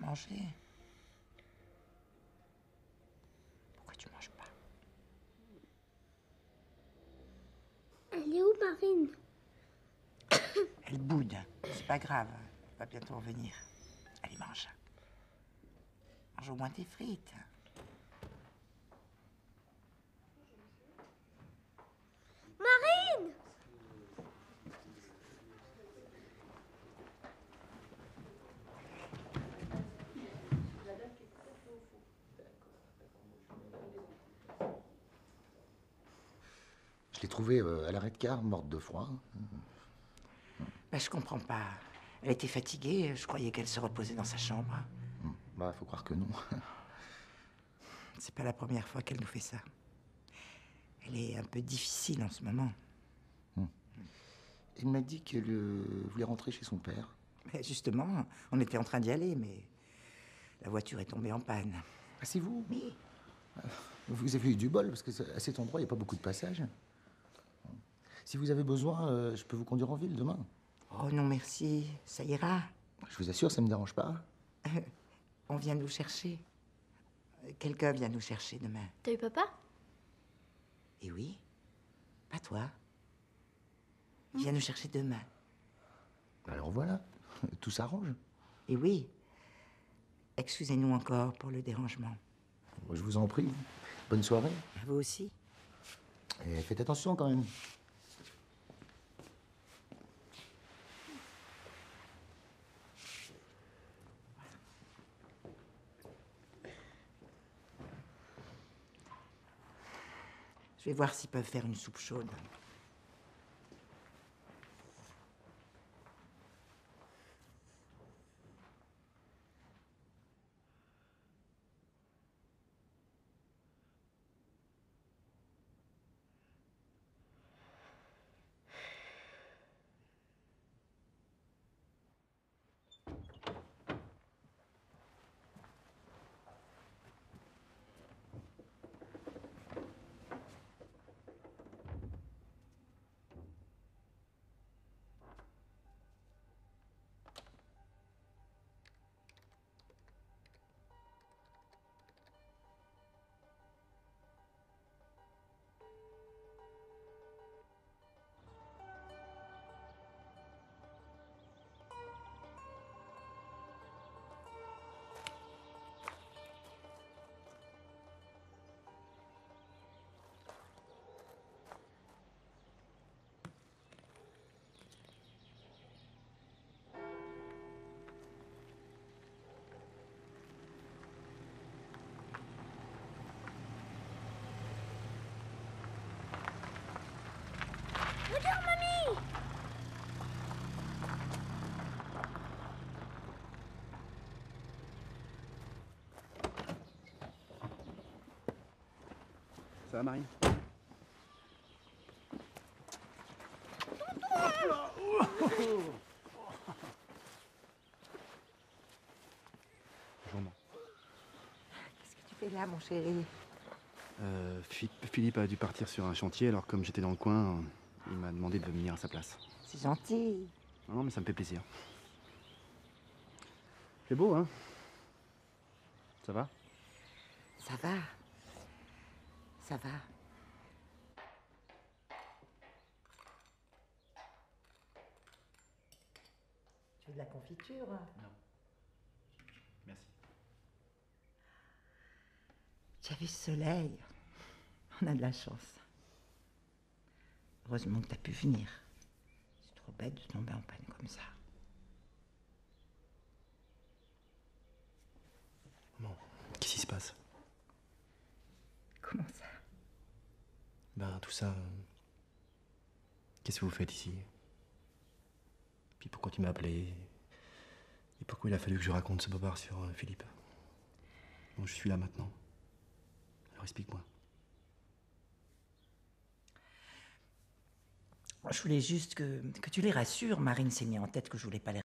manger. Pourquoi tu manges pas? Elle est où, Marine? Elle boude. C'est pas grave. Elle va bientôt revenir. Allez, mange. Mange au moins tes frites. Marine! Je l'ai trouvée à l'arrêt de car, morte de froid. Bah, je comprends pas. Elle était fatiguée. Je croyais qu'elle se reposait dans sa chambre. Bah, faut croire que non. C'est pas la première fois qu'elle nous fait ça. Elle est un peu difficile en ce moment. Il m'a dit qu'elle voulait rentrer chez son père. Mais justement, on était en train d'y aller, mais la voiture est tombée en panne. Ah, c'est vous? Oui. Vous avez eu du bol, parce qu'à cet endroit, il n'y a pas beaucoup de passages. Si vous avez besoin, je peux vous conduire en ville demain. Oh non, merci. Ça ira. Je vous assure, ça ne me dérange pas. On vient nous chercher. Quelqu'un vient nous chercher demain. T'as eu papa? Et oui. Pas toi. Il vient nous chercher demain. Alors voilà, tout s'arrange. Et oui. Excusez-nous encore pour le dérangement. Je vous en prie. Bonne soirée. À vous aussi. Et faites attention quand même. Je vais voir s'ils peuvent faire une soupe chaude. Regarde, mamie! Ça va, Marie? Bonjour, maman. Qu'est-ce que tu fais là, mon chéri? Philippe a dû partir sur un chantier, alors comme j'étais dans le coin, il m'a demandé de venir à sa place. C'est gentil. Non, mais ça me fait plaisir. C'est beau, hein? Ça va? Ça va. Ça va. Tu veux de la confiture? Non. Merci. Tu as vu ce soleil? On a de la chance. Heureusement que tu as pu venir. C'est trop bête de tomber en panne comme ça. Maman, qu'est-ce qui se passe? Comment ça? Ben, tout ça... Qu'est-ce que vous faites ici? Puis pourquoi tu m'as appelé? Et pourquoi il a fallu que je raconte ce bobard sur Philippe? Bon, je suis là maintenant. Alors explique-moi. Je voulais juste que tu les rassures. Marine s'est mis en tête que je voulais pas les